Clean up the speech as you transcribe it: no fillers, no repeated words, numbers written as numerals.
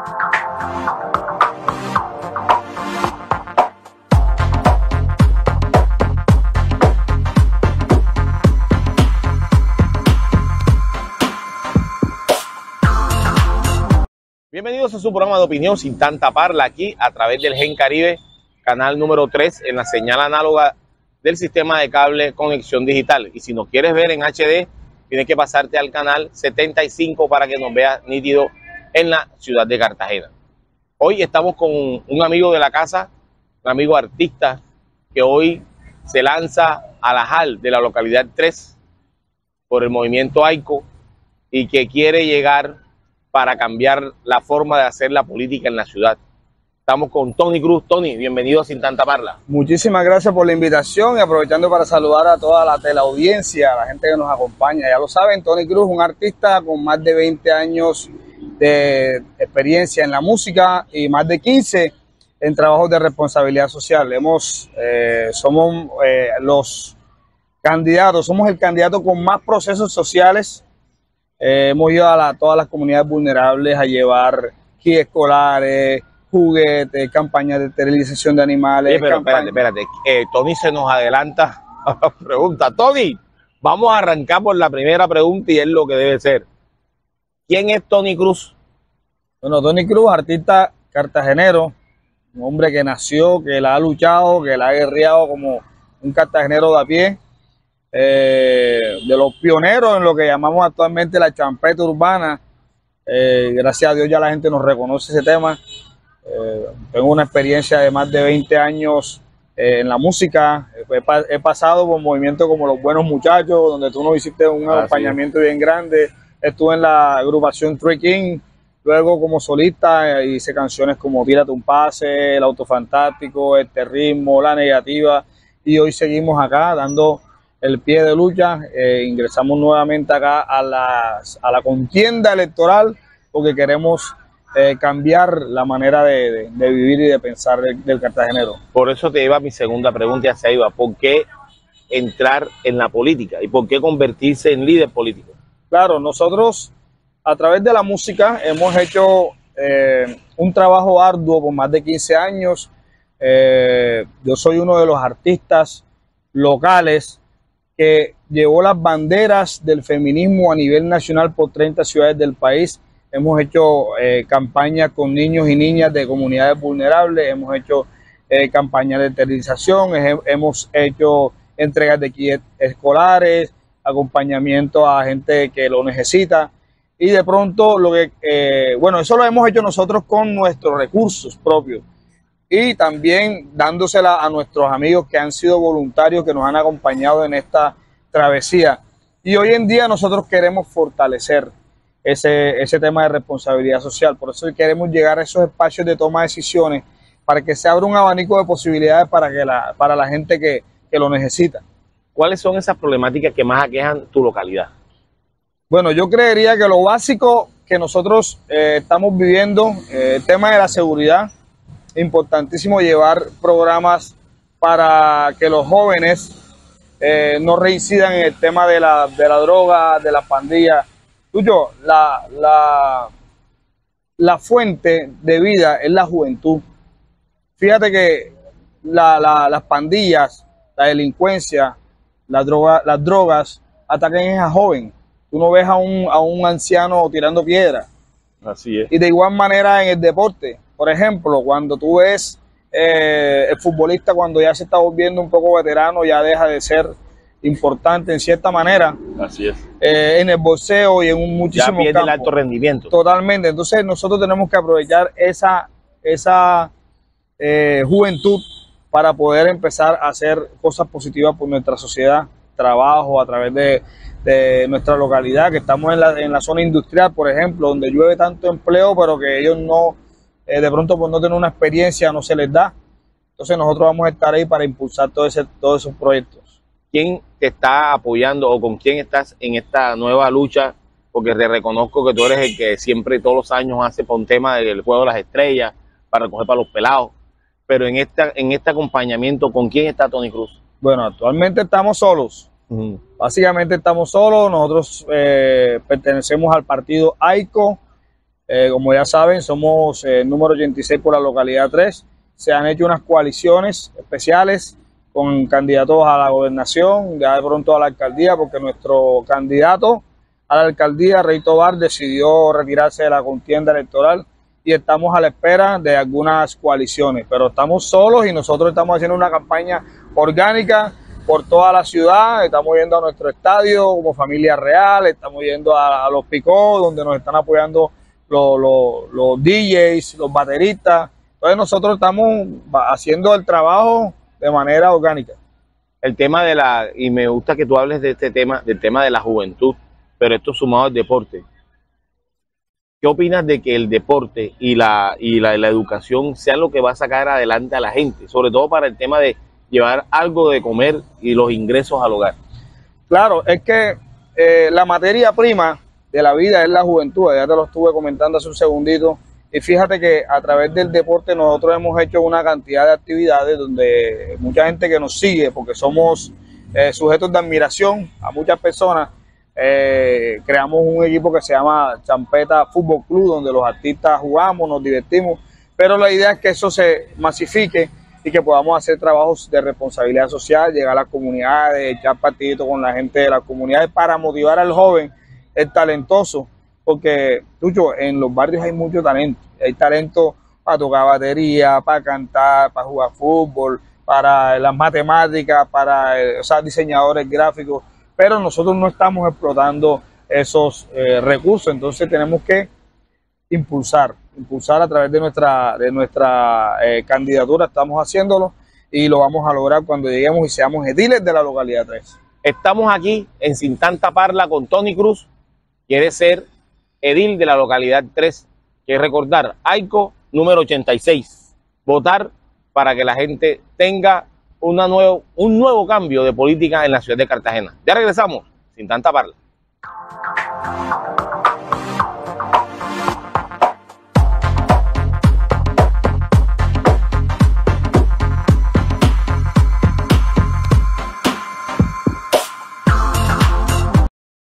Bienvenidos a su programa de opinión Sin Tanta Parla, aquí a través del Gen Caribe, canal número 3 en la señal análoga del sistema de cable Conexión Digital. Y si nos quieres ver en HD, tienes que pasarte al canal 75 para que nos veas nítido en la ciudad de Cartagena. Hoy estamos con un amigo de la casa, un amigo artista, que hoy se lanza a la JAL de la localidad 3 por el movimiento AICO y que quiere llegar para cambiar la forma de hacer la política en la ciudad. Estamos con Tony Cruz. Tony, bienvenido a Sin Tanta Parla. Muchísimas gracias por la invitación y aprovechando para saludar a toda la teleaudiencia, a la gente que nos acompaña. Ya lo saben, Tony Cruz, un artista con más de 20 años de experiencia en la música y más de 15 en trabajos de responsabilidad social. Somos los candidatos, somos el candidato con más procesos sociales. Hemos ido a todas las comunidades vulnerables a llevar kits escolares, juguetes, campañas de esterilización de animales. Sí, pero espérate. Tony se nos adelanta a la pregunta. Tony, vamos a arrancar por la primera pregunta y es lo que debe ser. ¿Quién es Tony Cruz? Bueno, Tony Cruz, artista cartagenero, un hombre que nació, que la ha luchado, que la ha guerreado como un cartagenero de a pie. De los pioneros en lo que llamamos actualmente la champeta urbana. Gracias a Dios ya la gente nos reconoce ese tema. Tengo una experiencia de más de 20 años en la música. He pasado por movimientos como Los Buenos Muchachos, donde tú nos hiciste un acompañamiento bien grande. Estuve en la agrupación Three King, luego como solista hice canciones como Tírate un Pase, El Auto Fantástico, Este Ritmo, La Negativa, y hoy seguimos acá dando el pie de lucha. Ingresamos nuevamente acá a la contienda electoral porque queremos cambiar la manera de vivir y de pensar del cartagenero. Por eso te iba mi segunda pregunta, ya se iba. ¿Por qué entrar en la política y por qué convertirse en líder político? Claro, nosotros a través de la música hemos hecho un trabajo arduo por más de 15 años. Yo soy uno de los artistas locales que llevó las banderas del feminismo a nivel nacional por 30 ciudades del país. Hemos hecho campañas con niños y niñas de comunidades vulnerables, hemos hecho campañas de esterilización, hemos hecho entregas de kits escolares, acompañamiento a gente que lo necesita. Y de pronto, eso lo hemos hecho nosotros con nuestros recursos propios. Y también dándosela a nuestros amigos que han sido voluntarios, que nos han acompañado en esta travesía. Y hoy en día nosotros queremos fortalecer ese tema de responsabilidad social. Por eso queremos llegar a esos espacios de toma de decisiones para que se abra un abanico de posibilidades para la gente que lo necesita. ¿Cuáles son esas problemáticas que más aquejan tu localidad? Bueno, yo creería que lo básico que nosotros estamos viviendo, el tema de la seguridad. Importantísimo llevar programas para que los jóvenes no reincidan en el tema de la droga, de las pandillas. Tuyo, la fuente de vida es la juventud. Fíjate que las pandillas, la delincuencia, las drogas atacan a joven. Tú no ves a un anciano tirando piedras. Así es. Y de igual manera en el deporte. Por ejemplo, cuando tú ves el futbolista, cuando ya se está volviendo un poco veterano, ya deja de ser importante en cierta manera. Así es. En el boxeo y en muchísimos campos. Ya pierde el alto rendimiento. Totalmente. Entonces nosotros tenemos que aprovechar esa juventud para poder empezar a hacer cosas positivas por nuestra sociedad, trabajo a través de nuestra localidad, que estamos en la zona industrial, por ejemplo, donde llueve tanto empleo, pero que ellos no, de pronto por no tener una experiencia no se les da. Entonces nosotros vamos a estar ahí para impulsar todos esos proyectos. ¿Quién te está apoyando o con quién estás en esta nueva lucha? Porque te reconozco que tú eres el que siempre todos los años hace por un tema del juego de las estrellas para recoger para los pelados. Pero en este acompañamiento, ¿con quién está Tony Cruz? Bueno, actualmente estamos solos. Básicamente estamos solos. Nosotros pertenecemos al partido AICO. Como ya saben, somos el número 86 por la localidad 3. Se han hecho unas coaliciones especiales con candidatos a la gobernación, ya de pronto a la alcaldía, porque nuestro candidato a la alcaldía, Rey Tovar, decidió retirarse de la contienda electoral y estamos a la espera de algunas coaliciones, pero estamos solos y nosotros estamos haciendo una campaña orgánica por toda la ciudad. Estamos yendo a nuestro estadio como Familia Real, estamos yendo a los picos donde nos están apoyando los DJs, los bateristas. Entonces nosotros estamos haciendo el trabajo de manera orgánica. El tema y me gusta que tú hables de este tema, del tema de la juventud, pero esto sumado al deporte. ¿Qué opinas de que el deporte y la educación sea lo que va a sacar adelante a la gente, sobre todo para el tema de llevar algo de comer y los ingresos al hogar? Claro, es que la materia prima de la vida es la juventud, ya te lo estuve comentando hace un segundito, y fíjate que a través del deporte nosotros hemos hecho una cantidad de actividades donde mucha gente que nos sigue, porque somos sujetos de admiración a muchas personas, creamos un equipo que se llama Champeta Fútbol Club, donde los artistas jugamos, nos divertimos, pero la idea es que eso se masifique y que podamos hacer trabajos de responsabilidad social, llegar a las comunidades, echar partidito con la gente de las comunidades para motivar al joven, el talentoso, porque, Tucho, en los barrios hay mucho talento. Hay talento para tocar batería, para cantar, para jugar fútbol, para las matemáticas, para diseñadores gráficos, pero nosotros no estamos explotando esos recursos. Entonces tenemos que impulsar a través de nuestra candidatura. Estamos haciéndolo y lo vamos a lograr cuando lleguemos y seamos ediles de la localidad 3. Estamos aquí en Sin Tanta Parla con Tony Cruz, quiere ser edil de la localidad 3, que recordar, AICO número 86, votar para que la gente tenga un nuevo cambio de política en la ciudad de Cartagena. Ya regresamos, Sin Tanta Parla.